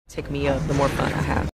Take me up, the more fun I have.